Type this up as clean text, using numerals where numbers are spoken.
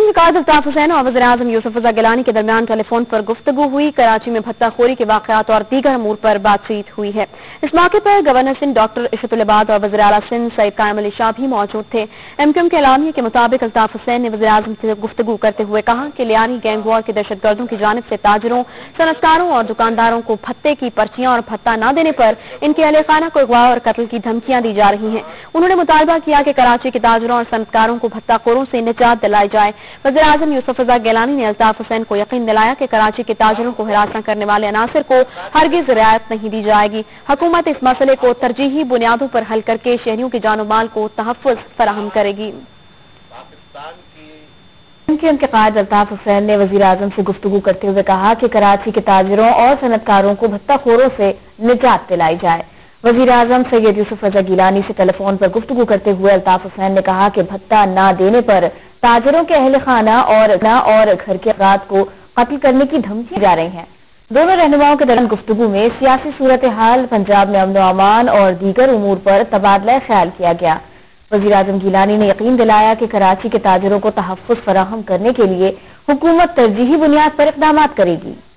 MQM के कायद अल्ताफ हुसैन और वज़ीर-ए-आज़म यूसुफ रज़ा गिलानी के दरमियान टेलीफोन पर गुफ्तगू हुई। कराची में भत्ताखोरी के वाक़यात और दीगर अमूर पर बातचीत हुई है। इस मौके पर गवर्नर सिंध डॉक्टर इशरतुल इबाद और वज़ीर आला सिंध सईद कायम अली शाह भी मौजूद थे। एमक्यूएम के एलानिये के मुताबिक अल्ताफ हुसैन ने वज़ीर-ए-आज़म से गुफ्तगू करते हुए कहा कि लियानी गैंग वॉर के दहशतगर्दों की जानिब से ताजरों, सनतकारों और दुकानदारों को भत्ते की पर्चियां और भत्ता न देने पर इनके अहले खाना को अगवा और कत्ल की धमकियां दी जा रही हैं। उन्होंने मुतालबा किया कि कराची के ताजरों और सनतकारों को भत्ताखोरों से निजात दिलाई जाए। वज़ीर-ए-आज़म यूसुफ रज़ा गिलानी ने अल्ताफ हुसैन को यकीन दिलाया कि कराची के ताजरों को हिरासत करने वाले अनासर को हरगिज़ रियायत नहीं दी जाएगी। हुकूमत इस मसले को तरजीही बुनियादों पर हल करके शहरियों की जानो माल को तहफ़्फ़ुज़ फराहम करेगी। एमक्यूएम के कायद अल्ताफ हुसैन ने वज़ीर-ए-आज़म से गुफ्तगू करते हुए कहा कि कराची के ताजरों और सनतकारों को भत्ताखोरों से निजात दिलाई जाए। वज़ीर-ए-आज़म सैयद यूसुफ रज़ा गिलानी से टेलीफोन पर गुफ्तगू करते हुए अल्ताफ हुसैन ने कहा कि भत्ता न देने पर ताजरों के अहले खाना और घर के अफराद को कत्ल करने की धमकी जा रही हैं। दोनों रहनुमाओं के दौरान गुफ्तगू में सियासी सूरत हाल, पंजाब में अमन अमान और दीगर उमूर पर तबादला ख्याल किया गया। वज़ीर-ए-आज़म गिलानी ने यकीन दिलाया कि कराची के ताजरों को तहफ़्फ़ुज़ फराहम करने के लिए हुकूमत तरजीही बुनियाद पर इक़दामात करेगी।